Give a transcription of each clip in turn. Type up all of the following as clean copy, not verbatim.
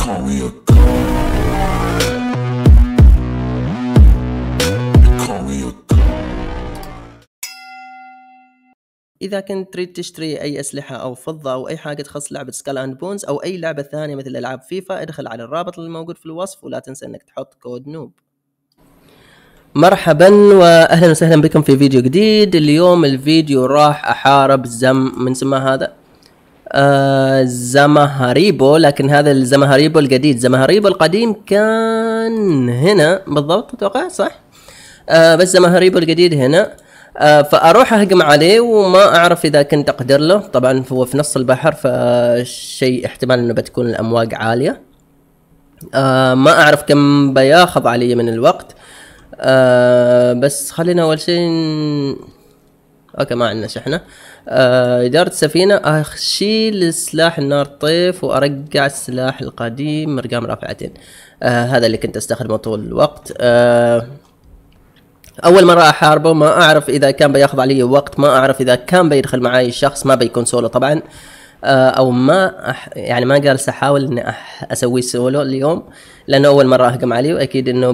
call me a god. You call me a god. إذا كنت تريد تشتري أي أسلحة أو فضة أو أي حاجة تخص لعبة سكال أند بونز أو أي لعبة ثانية مثل ألعاب فيفا، ادخل على الرابط اللي موجود في الوصف ولا تنسى إنك تحط كود نوب. مرحبا وأهلا وسهلا بكم في فيديو جديد. اليوم الفيديو راح أحارب من سماه هذا زمهريبو، لكن هذا الزمهريبو الجديد. زمهريبو القديم كان هنا بالضبط أتوقع صح، بس زمهريبو الجديد هنا. فأروح أهجم عليه وما أعرف إذا كنت أقدر له. طبعا هو في نص البحر فشيء احتمال أنه بتكون الأمواج عالية. ما أعرف كم بياخذ علي من الوقت. بس خلينا أول شيء أوكي ما عندنا شحنة. إدارة السفينة، أشيل سلاح النار طيف وأرجع السلاح القديم مرقام رافعتين. هذا اللي كنت أستخدمه طول الوقت. أول مرة أحاربه ما أعرف إذا كان بياخذ علي وقت، ما أعرف إذا كان بيدخل معي شخص، ما بيكون سولو طبعا. أو ما يعني ما جالس أحاول إني أسوي سولو اليوم لأنه أول مرة أهجم عليه وأكيد إنه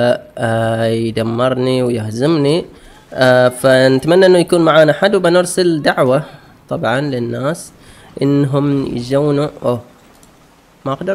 يدمرني ويهزمني. فنتمنى إنه يكون معانا حد، وبنرسل دعوة طبعا للناس إنهم يجونوا. ما أقدر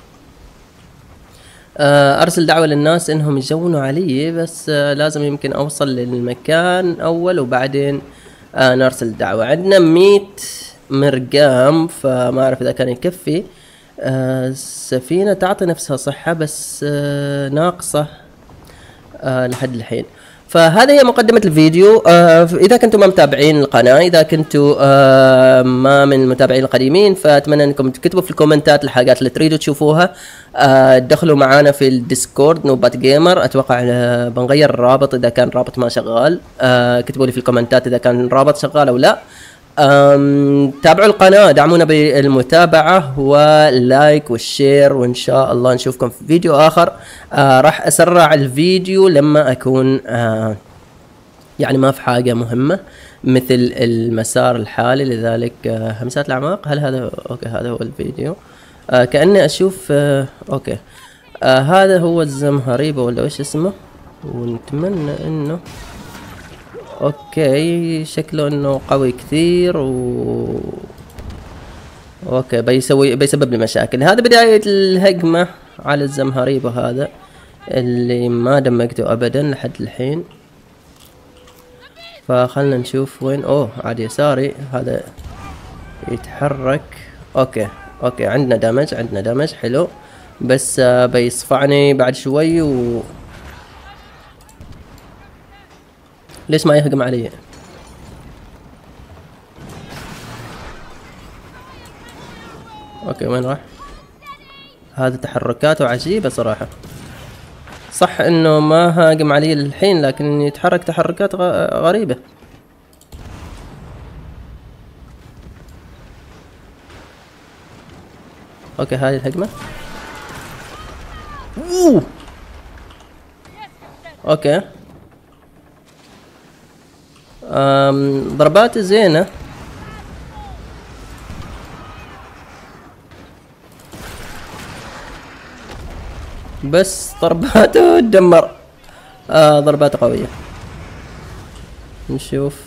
أرسل دعوة للناس إنهم يجونوا علي، بس لازم يمكن أوصل للمكان أول وبعدين نرسل دعوة. عندنا 100 مرقام فما أعرف إذا كان يكفي. السفينة تعطي نفسها صحة بس ناقصة لحد الحين. فهذه هي مقدمة الفيديو. إذا كنتم ما متابعين القناة، إذا كنتم ما من المتابعين القديمين، فأتمنى أنكم تكتبوا في الكومنتات الحاجات اللي تريدوا تشوفوها. دخلوا معانا في الديسكورد نوبات جيمر، أتوقع بنغير الرابط إذا كان رابط ما شغال. كتبوا لي في الكومنتات إذا كان الرابط شغال أو لا. تابعوا القناة، دعمونا بالمتابعة واللايك والشير، وإن شاء الله نشوفكم في فيديو آخر. راح أسرع الفيديو لما أكون يعني ما في حاجة مهمة مثل المسار الحالي. لذلك همسات الأعماق. هل هذا أوكي؟ هذا هو الفيديو. كأني أشوف أوكي. هذا هو الزمهريبو ولا وش اسمه، ونتمنى إنه اوكي شكله انه قوي كثير اوكي بيسبب لي مشاكل. هذا بداية الهجمة على الزمهريبو هذا اللي ما دمجته ابدا لحد الحين. فخلنا نشوف وين. عاد يساري هذا يتحرك. اوكي عندنا دمج حلو، بس بيصفعني بعد شوي ليش ما يهجم علي؟ اوكي وين راح؟ هذا تحركاته عجيبة صراحة. صح انه ما هاجم علي الحين لكن يتحرك تحركات غريبة. اوكي هذه الهجمة. اوكي ضربات زينة. بس ضرباته تدمر. ضربات قوية. نشوف.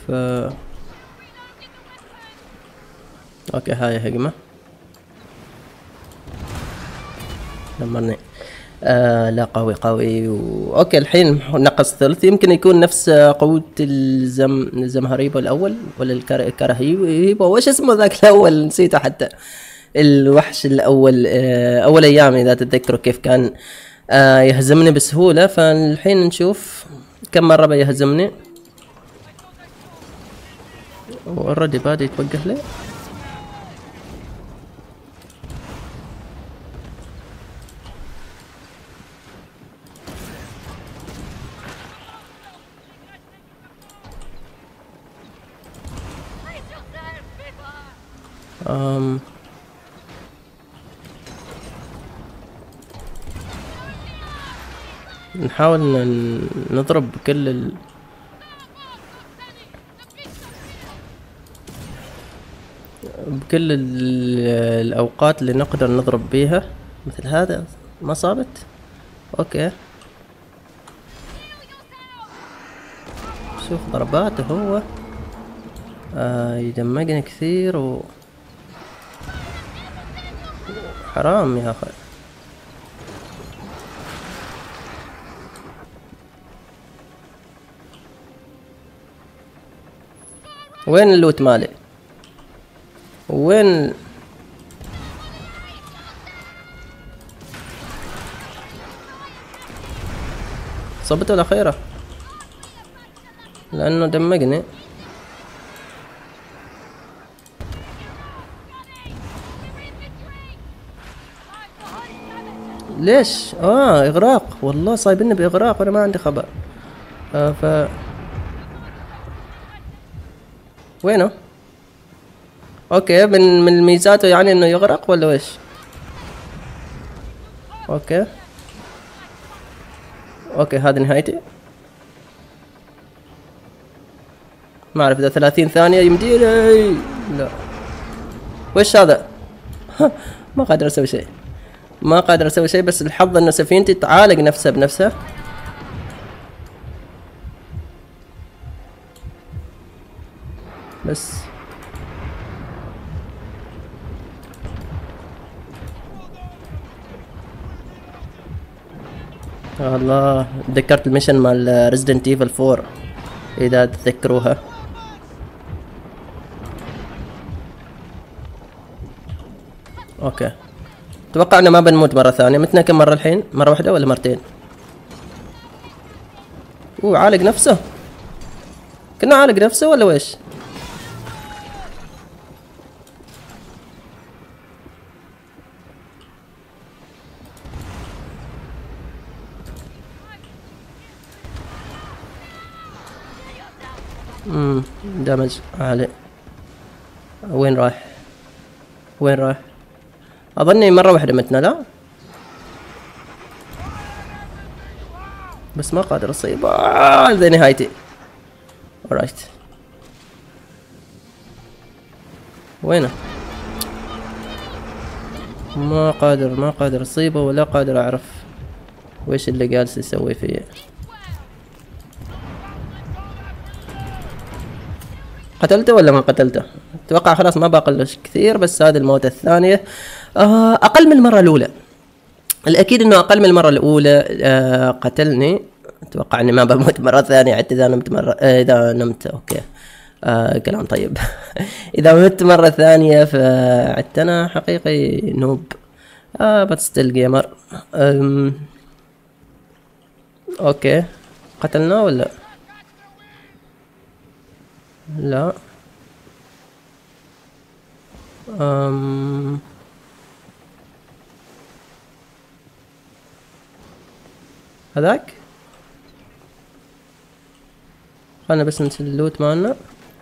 اوكي هاي هجمة دمرني. لا قوي اوكي الحين نقص ثلث، يمكن يكون نفس قوة الزمهريبو الاول ولا الكرهيبو. وش اسمه ذاك الاول؟ نسيته حتى. الوحش الاول اول ايام اذا تتذكروا كيف كان يهزمني بسهولة. فالحين نشوف كم مرة بيهزمني. اوريدي بادي يتوقف لي. نحاول نضرب بكل الأوقات اللي نقدر نضرب بيها. مثل هذا ما صابت. اوكي شوف ضرباته هو. يدمجني كثير حرام يا اخي. وين اللوت مالي؟ وين صبته الاخيرة لانه دمجني. ليش؟ اغراق، والله صايبني باغراق وانا ما عندي خبر. وينه؟ اوكي من ميزاته يعني انه يغرق ولا ويش؟ اوكي هذه نهايتي. ما اعرف اذا 30 ثانية يمديني. لا وش هذا؟ ما قادر اسوي شيء، ما قادر اسوي شيء. بس الحظ ان سفينتي تعالج نفسها بنفسها. بس الله تذكرت الميشن مال ريزدنت ايفل 4 اذا تذكروها. اوكي اتوقع انه ما بنموت مرة ثانية. متنا كم مرة الحين؟ مرة واحدة ولا مرتين؟ عالج نفسه. كنا عالج نفسه ولا ويش؟ دمج عالي. وين راح؟ وين راح؟ اظني مرة واحدة متنا. لا بس ما قادر اصيب. هذه نهايتي. اورايت وينه؟ ما قادر اصيبه ولا قادر اعرف ويش اللي جالس يسوي فيه. قتلته ولا ما قتلته؟ اتوقع خلاص ما باقي له كثير. بس هذه الموتة الثانية اقل من المرة الاولى. الاكيد انه اقل من المرة الاولى. قتلني. اتوقع اني ما بموت مرة ثانية حتى اذا نمت مرة. اذا نمت اوكي. كلام طيب. اذا مت مرة ثانية فعدت انا حقيقي نوب. بس ستيل جيمر. اوكي قتلناه ولا لا؟ هذاك خلنا بس نشيل اللوت مالنا.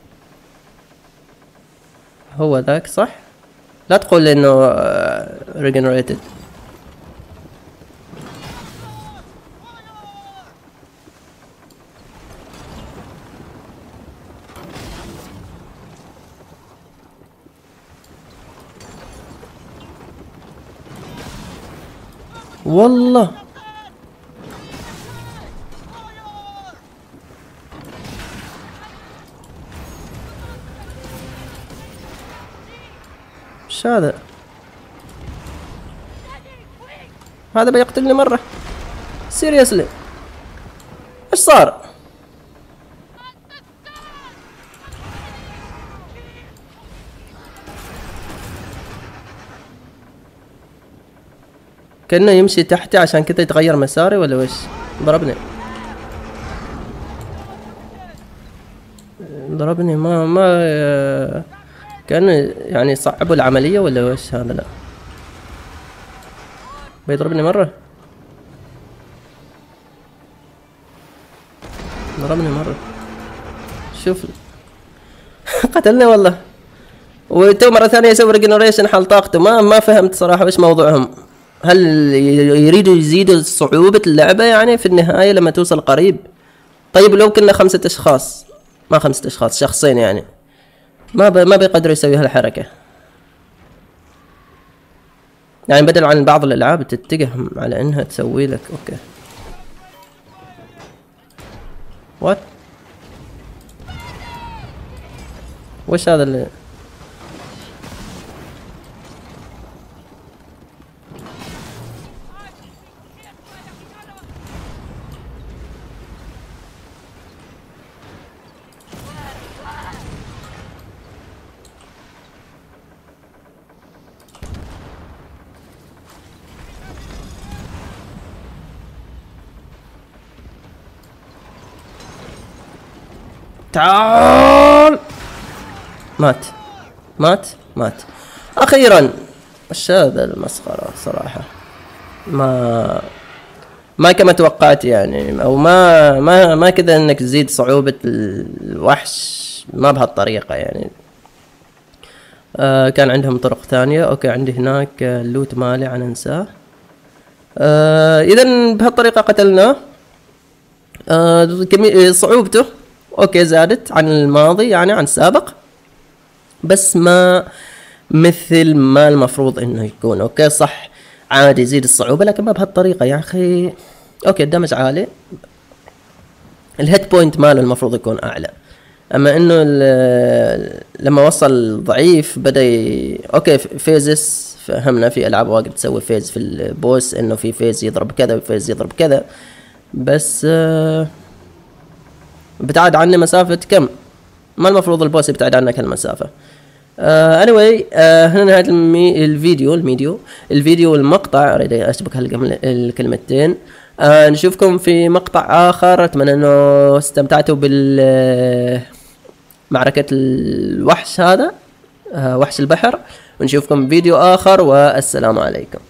هو ذاك صح؟ لا تقول لي انه ريجنريتد. والله ايش هذا؟ هذا بيقتلني مرة. سيريسلي ايش صار؟ كأنه يمشي تحتي عشان كذا يتغير مساري ولا وش؟ ضربني ما كأنه يعني صعبوا العملية ولا وش هذا؟ لا بيضربني مرة. ضربني مرة. شوف قتلني والله. وتو مرة ثانية يسوي ريجنريشن حال طاقته. ما فهمت صراحة وش موضوعهم. هل يريدوا يزيدوا صعوبة اللعبة يعني في النهاية لما توصل قريب؟ طيب لو كنا 5 أشخاص، ما 5 أشخاص، شخصين يعني ما بيقدروا يسوي هالحركة. يعني بدل عن بعض الالعاب تتجه على انها تسوي لك اوكي. وات وش هذا اللي تعال. مات اخيرا. وش هذا المسخرة صراحة. ما كما توقعت يعني، او ما كذا انك تزيد صعوبة الوحش ما بهالطريقة يعني. كان عندهم طرق ثانية. اوكي عندي هناك اللوت مالي انا انساه. اذا بهالطريقة قتلناه. صعوبته اوكي زادت عن الماضي يعني عن السابق، بس ما مثل ما المفروض انه يكون. اوكي صح عادي يزيد الصعوبة لكن ما بهالطريقة يا اخي. اوكي الدمج عالي، الهيت بوينت ماله المفروض يكون اعلى، اما انه لما وصل ضعيف بدا اوكي فيزس فهمنا في العاب واجد تسوي فيز في البوس انه في فيز يضرب كذا وفيز يضرب كذا، بس ابتعد عني مسافة كم؟ ما المفروض البوس يبتعد عنك هالمسافة. anyway هنا نهاية الفيديو والمقطع. اريد اشبك الكلمتين. نشوفكم في مقطع اخر. اتمنى انه استمتعتوا معركة الوحش هذا، وحش البحر، ونشوفكم فيديو اخر والسلام عليكم.